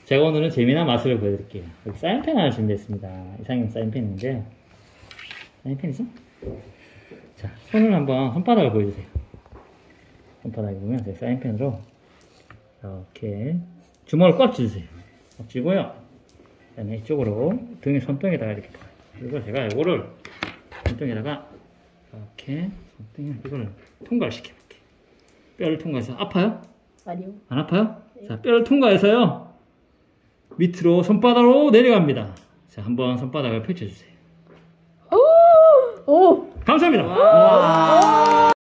제가 오늘은 재미난 마술을 보여드릴게요. 여기 사인펜 하나 준비했습니다. 이상형 사인펜인데, 사인펜 있어? 자, 손을 한번, 손바닥을 보여주세요. 손바닥에 보면 제가 사인펜으로 이렇게 주먹을 꽉 쥐주세요. 꽉 쥐고요. 그 다음에 이쪽으로 등에 손등에다가 이렇게 봐요. 그리고 제가 이거를 손등에다가 이렇게 손등에 이거를 통과를 시켜볼게요. 뼈를 통과해서 아파요? 아니요. 안 아파요? 네. 자, 뼈를 통과해서요. 밑으로 손바닥으로 내려갑니다. 자, 한번 손바닥을 펼쳐주세요. 오! 감사합니다.